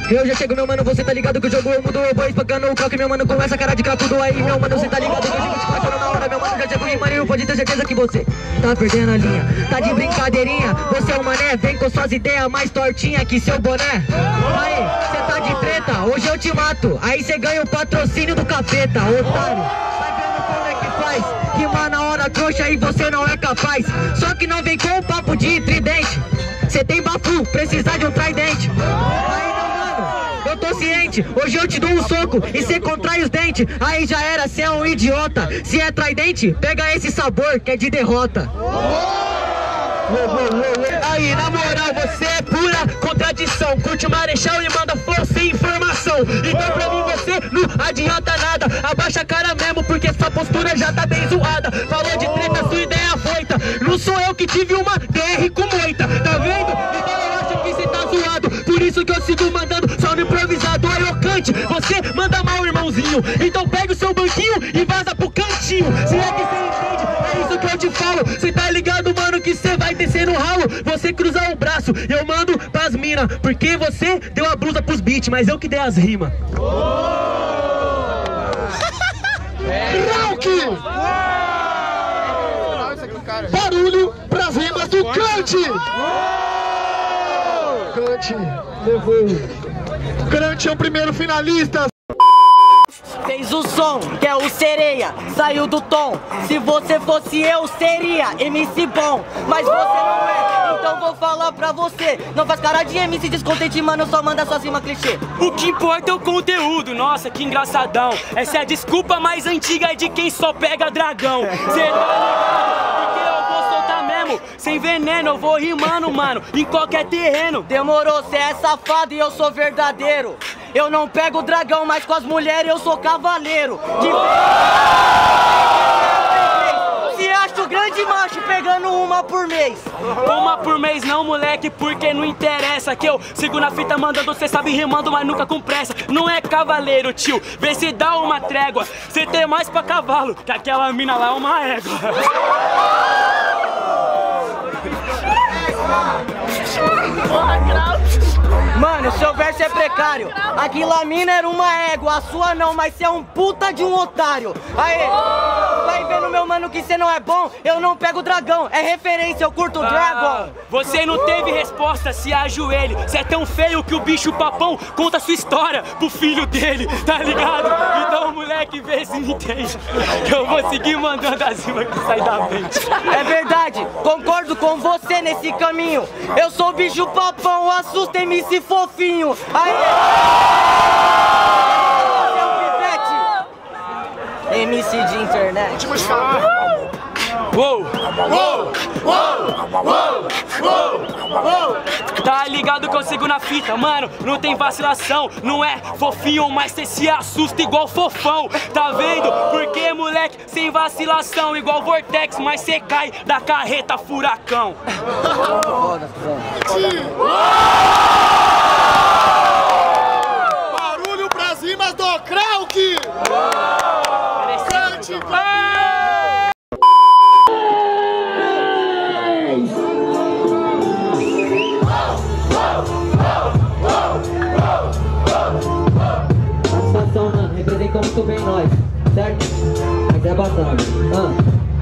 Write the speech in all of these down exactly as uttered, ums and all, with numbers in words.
Eu já chego, meu mano, você tá ligado que o jogo eu mudo. Eu vou espacando o coque, meu mano, com essa cara de cracudo aí. Meu mano, você tá ligado que eu chego te passando na hora. Meu mano, já chego rimando, pode ter certeza que você tá perdendo a linha. Tá de brincadeirinha, você é um mané. Vem com suas ideias mais tortinha que seu boné. Aí, cê tá de treta, hoje eu te mato. Aí cê ganha o patrocínio do capeta, otário. Vai vendo como é que faz, rimar na hora trouxa e você não é capaz. Só que não vem com o papo de tridente. Cê tem bafu, precisar de um tridente. Aí meu mano, eu tô ciente. Hoje eu te dou um soco e cê contrai os dentes. Aí já era, cê é um idiota. Se é tridente, pega esse sabor que é de derrota. Aí, na moral, você é pura contradição. Curte o Marechal e manda flow sem informação. Então pra mim você não adianta nada. Abaixa a cara mesmo porque sua postura já tá bem zoada. Falou de treta, sua ideia foita. Não sou eu que tive uma D R com moita. Tá vendo? Então eu acho que você tá zoado. Por isso que eu sigo mandando só no improvisado. Aí, ô Cante, você manda mal, irmãozinho. Então pega o seu banquinho e vaza pro cantinho. Se é que você entende, é isso que eu te falo. Cê tá ligado, mano, que cê vai descer no ralo. Você cruzar o braço, eu mando pras mina. Porque você deu a blusa pros beats, mas eu que dei as rimas. Krauk! Barulho pras rimas do Cante! Cante levou. Cante é o primeiro finalista. Fez o som, que é o sereia, saiu do tom. Se você fosse eu, seria M C bom. Mas você não é, então vou falar pra você. Não faz cara de M C descontente, mano, só manda suas rimas clichê. O que importa é o conteúdo, nossa, que engraçadão. Essa é a desculpa mais antiga de quem só pega dragão. Cê tá ligado? Porque eu vou soltar mesmo, sem veneno, eu vou rimando, mano, em qualquer terreno. Demorou, cê é safado e eu sou verdadeiro. Eu não pego dragão, mas com as mulheres eu sou cavaleiro. De se acho grande macho pegando uma por mês. Uma por mês não, moleque, porque não interessa. Que eu sigo na fita mandando, cê sabe rimando, mas nunca com pressa. Não é cavaleiro, tio, vê se dá uma trégua. Cê tem mais pra cavalo, que aquela mina lá é uma égua. Mano, seu verso é precário. Aquela mina era uma égua, a sua não, mas cê é um puta de um otário. Aê, vai vendo meu mano que cê não é bom. Eu não pego dragão, é referência, eu curto ah, Dragon. Você não teve resposta, se ajoelhe. Cê é tão feio que o bicho papão conta sua história pro filho dele, tá ligado? Então moleque, vê se me entende. Que eu vou seguir mandando as rimas que sai da mente. É verdade, concordo com você nesse caminho. Eu sou o bicho papão, assusta M C fofinho. Aê! M C de internet. Uou, uou, uou, uou, uou, uou. Tá ligado que eu sigo na fita, mano, não tem vacilação. Não é fofinho, mas cê se assusta igual fofão. Tá vendo? Porque, moleque, sem vacilação, igual Vortex, mas cê cai da carreta furacão. Barulho pras rimas do Krauk! Cante, Satisfação, mano, representa muito bem nós, certo? Mas é batalha. Ah.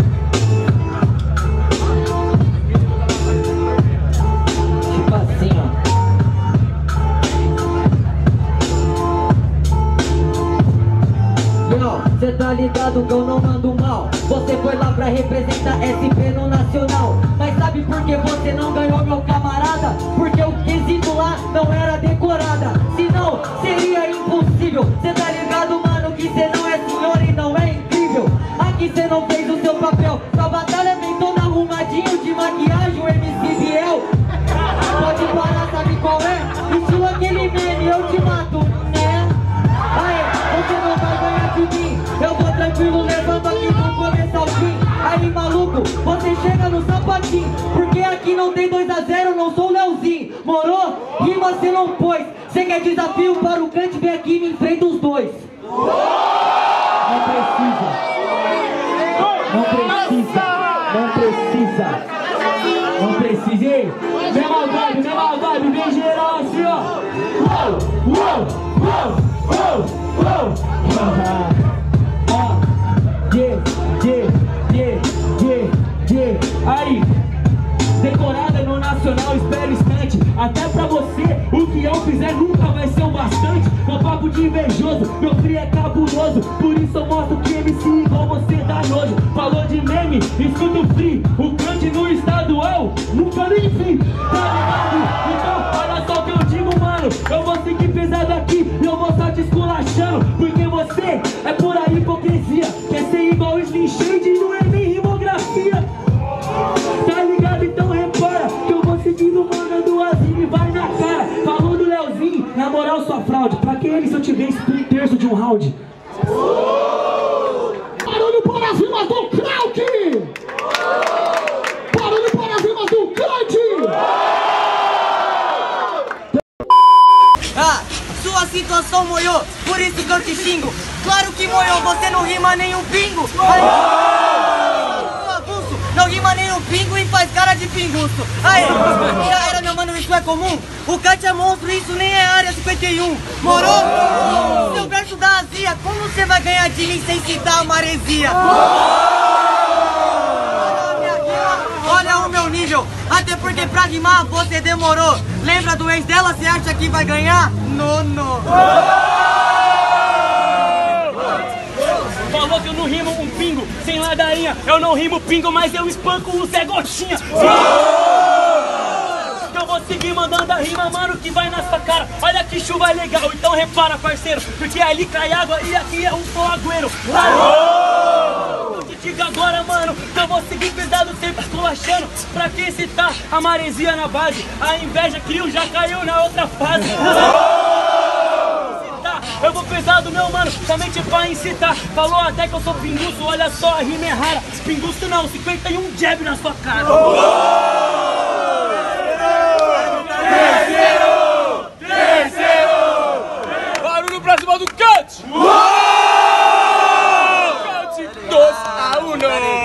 Tipo assim, ó. Cê tá ligado que eu não mando mal. Você foi lá pra representar S P no Nacional. Mas sabe por que você não ganhou, meu camarada? Porque o quesito lá não era decorada. Senão seria impossível. Cê tá ligado, mano, que cê não é senhor e não é incrível. Aqui cê não fez o seu papel. Sua batalha vem toda arrumadinho de maquiagem, o M C Biel. Pode parar, sabe qual é? Estilo aquele meme, eu te mato, né? Aê, você não vai ganhar de mim. Eu vou tranquilo levando aqui do começo ao fim. Aí maluco, você chega no sapatinho. Porque aqui não tem dois a zero, não sou o Leozinho. Morou? Rima cê não pôs. Cê quer desafio para o Cante, vem aqui e me enfrenta os dois. Não precisa. Não precisa. Não precisa. Não precisa. Ei, mesma vibe, mesma vibe, bem geral assim, ó. papo de invejoso, meu frio é cabuloso, por isso eu mostro que M C igual você dá nojo. Falou de meme, escuta o free, o cante no estadual, nunca nem vi, tá ligado? Então olha só o que eu digo, mano, eu vou seguir pesado aqui e eu vou só te esculachando, porque você é pura hipocrisia, quer ser igual Slim Shade e não é nem rimografia. Tá ligado? Então repara que eu vou seguindo mandando as rimas e vai na cara. Falou do Leozinho, na moral sua fraude, pra que ele se eu tivesse um terço de um round? Barulho para as rimas do Krauk! Barulho para as rimas do Krauk! Ah, sua situação moiou, por isso que eu te xingo. Claro que moiou, você não rima nem um pingo. Aí... Não rima nem um pingo e faz cara de pinguço. Aê, já era, meu mano, isso é comum. O Cat é monstro, isso nem é área cinquenta e um. Morou? Seu verso da azia, como você vai ganhar de mim sem citar a maresia? Olha o meu nível, até porque pra rimar você demorou. Lembra do ex dela, você acha que vai ganhar? Nono. Falou que eu não rimo um pingo, sem ladainha. Eu não rimo pingo, mas eu espanco o Zé Gotinha. Eu vou seguir mandando a rima, mano, que vai na sua cara. Olha que chuva legal, então repara, parceiro, porque ali cai água e aqui é um fogueiro. Eu te digo agora, mano, que eu vou seguir pesado sempre esculachando. Pra quem citar a maresia na base, a inveja criou, já caiu na outra fase. Eu vou pesado, meu mano, somente pra incitar. Falou até que eu sou pinguço, olha só, a rima é rara. Pinguço não, cinquenta e um jab na sua cara. Terceiro! Terceiro! Barulho pra cima do Cut! Cut dois a um.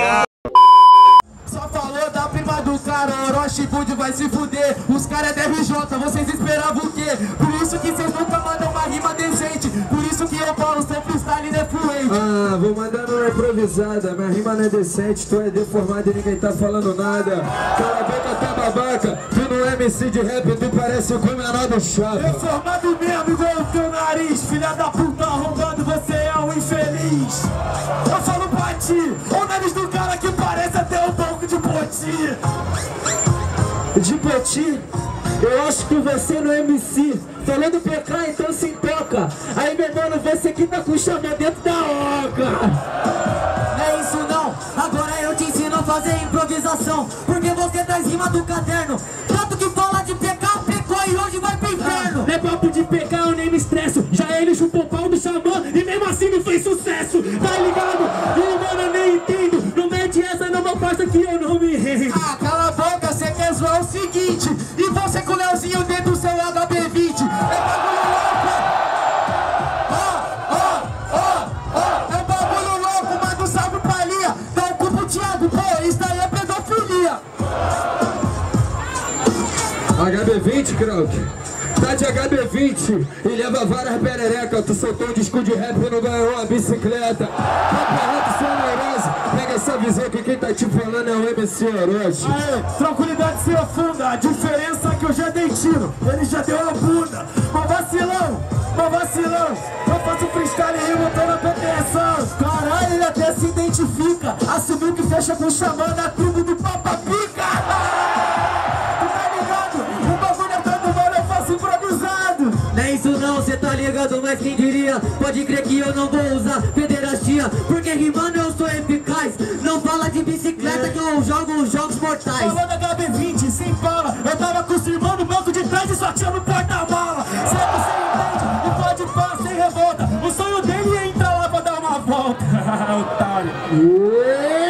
Só falou da prima do cara, Orochi Bud vai se fuder. Os caras é D R J, vocês esperavam o quê? Por isso que vocês nunca mandam uma rima decente. Por isso que eu falo, seu freestyle é fluente. Ah, vou mandando uma improvisada. Minha rima não é decente, tu é deformado e ninguém tá falando nada. Cala a boca, tá babaca. Tu não é M C de rap, tu parece o menor do chapa. Deformado mesmo, igual o teu nariz. Filha da puta arrombando, você é um infeliz. Eu falo pra ti, o nariz do cara que parece até um pouco de poti. De poti? Eu acho que você não é M C. Falando P K, então se toca. Aí, meu mano, você que tá com o chama dentro da oca. Não é isso não, agora eu te ensino a fazer improvisação. Porque você traz rima do caderno. Tanto que fala de P K, pecou e hoje vai pro inferno. Não é papo de P K, eu nem me estresso. Já ele chupou o pau do xamã e mesmo assim não fez sucesso. Tá ligado? E mano, eu nem entendo. Não mete essa não, meu parça, que eu não me rendo. Ah, cala a boca, você quer zoar o seguinte. E você com o Leozinho dentro do seu H B vinte. É bagulho louco. Ó, ó, ó, ó. É bagulho louco, mas não sabe o palha. Então culpa o Thiago, pô, isso daí é pedofilia. H B vinte, Krauk? Tá de H B vinte e leva várias pererecas. Tu soltou um disco de rap e não ganhou uma bicicleta. Papo sem neurose. Pega essa visão que quem tá te falando é o M C Orochi. Aê, tranquilidade se afunda. A diferença é que eu já dei tiro, ele já deu a bunda. Mas vacilão, mas vacilão. Eu faço freestyle e eu tô na proteção. Caralho, ele até se identifica. Assumiu que fecha com o xamã da tribo do Papa Pica. Tu tá ligado? O bagulho é todo mano, eu faço improvisado. Não é isso não, cê tá ligado, mas quem diria? Pode crer que eu não vou usar pederastia, porque rimando eu sou eficaz. Não fala de bicicleta que eu jogo os jogos mortais. Falando H B vinte, sem fala. Eu tava com o irmão no banco de trás e só tinha no porta-mala. Sempre sem entende, e pode pá, sem revolta. O sonho dele é entrar lá pra dar uma volta. Otário.